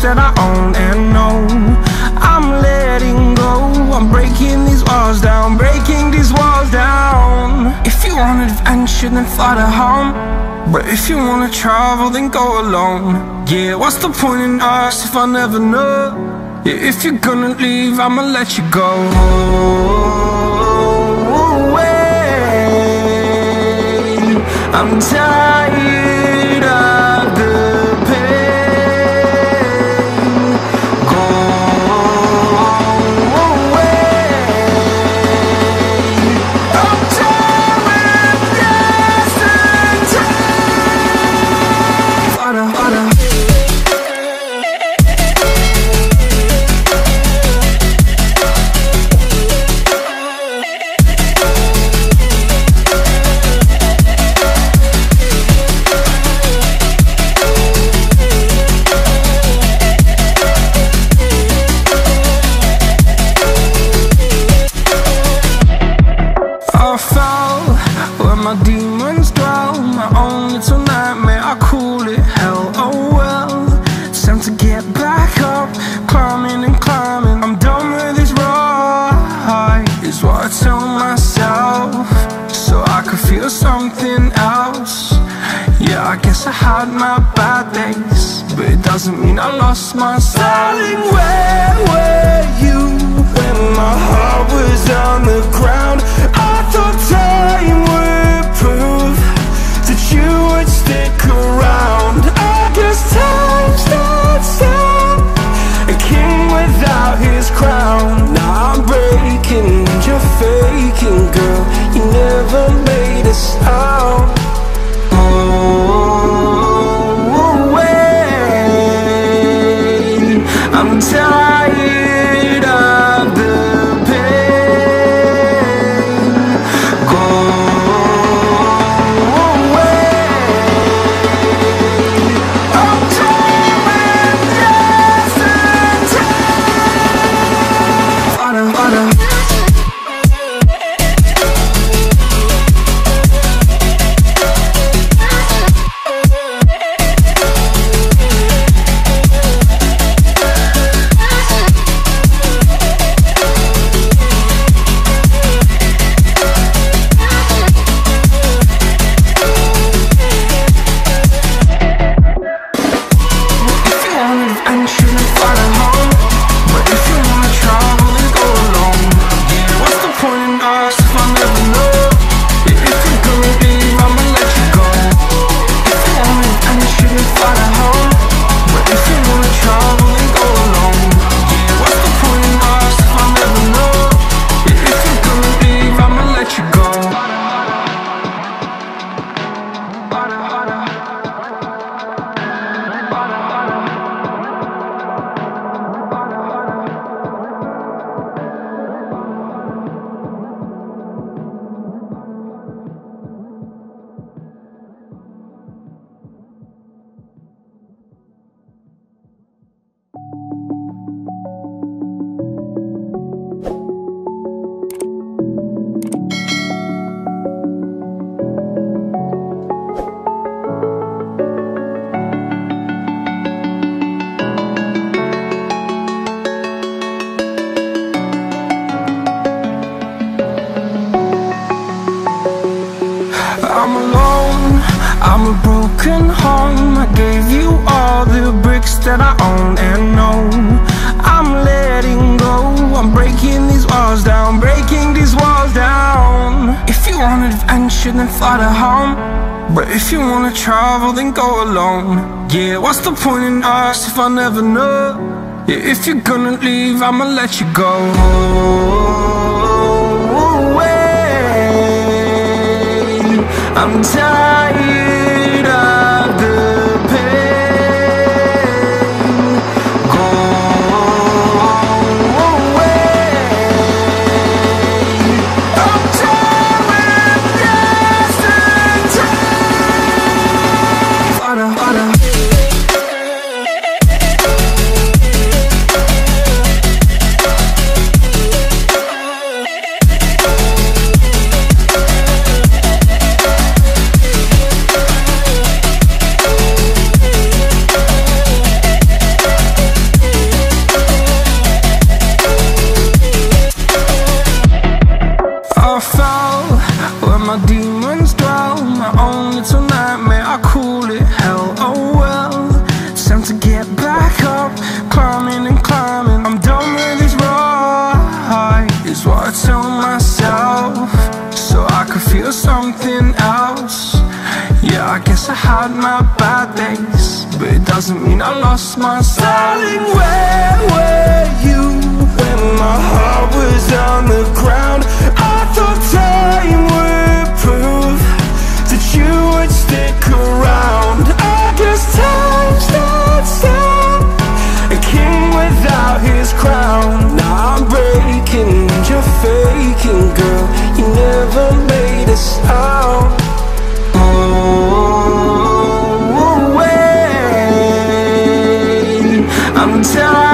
that I own and know. I'm letting go, I'm breaking these walls down, breaking these walls down. If you want adventure, then fly to home. But if you wanna travel, then go alone. Yeah, what's the point in us if I never know? Yeah, if you're gonna leave, I'ma let you go. I'm tired of the pain. Go away. I'm tired with yesterday. Harder, harder. My demons dwell, my own little nightmare, I call it hell. Oh well, it's time to get back up, climbing and climbing. I'm done with this ride, is what I tell myself, so I could feel something else. Yeah, I guess I had my bad days, but it doesn't mean I lost my style. Darling, where were you when my heart was on the ground? I thought time would prove that you would stick around. I guess time stands still, a king without his crown. Now I'm breaking and you're faking, girl. You never made a sound. Oh, wait, I'm tired of the pain. Go away. I'm tired with yesterday. Harder, harder. I'm alone, I'm a broken home. I gave you all the bricks that I own and know. I'm letting go, I'm breaking these walls down, breaking these walls down. If you want adventure, then fly to home. But if you wanna travel, then go alone. Yeah, what's the point in us if I never know? Yeah, if you're gonna leave, I'ma let you go. I'm tired of the pain. Go away. I'm tired with yesterday. Harder, harder. I had my bad days, but it doesn't mean I lost my style. Darling, where were you when my heart was on the ground? I thought time would prove that you would stick around. I guess time stood still, a king without his crown. Now I'm breaking and you're faking, girl. You never made a sound. Oh, wait, I'm tired.